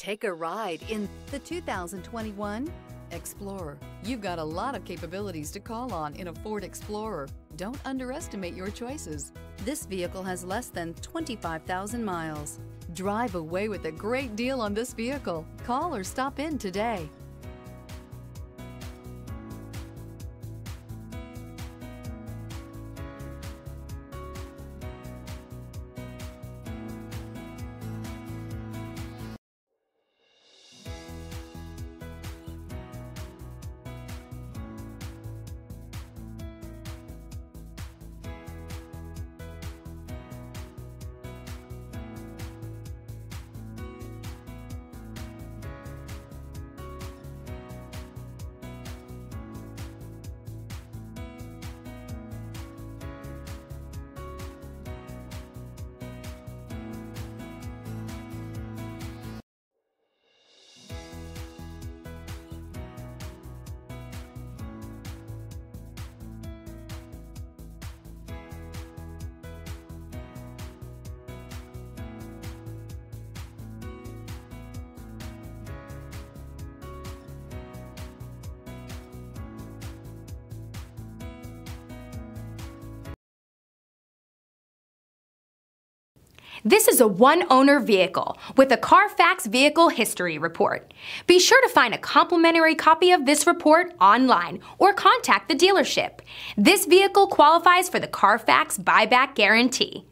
Take a ride in the 2021 Explorer. You've got a lot of capabilities to call on in a Ford Explorer. Don't underestimate your choices. This vehicle has less than 25,000 miles. Drive away with a great deal on this vehicle. Call or stop in today. This is a one-owner vehicle with a Carfax Vehicle History Report. Be sure to find a complimentary copy of this report online or contact the dealership. This vehicle qualifies for the Carfax Buyback Guarantee.